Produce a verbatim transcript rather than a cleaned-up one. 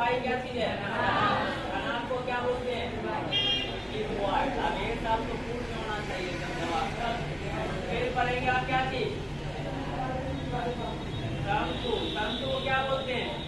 लंबाई क्या चीज है? घनाभ को क्या बोलते हैं? क्यूबॉइड। अब ये सब तो पूर्ण होना चाहिए जवाब। फिर पढ़ेंगे आप क्या चीज? शंकु। शंकु को क्या बोलते हैं?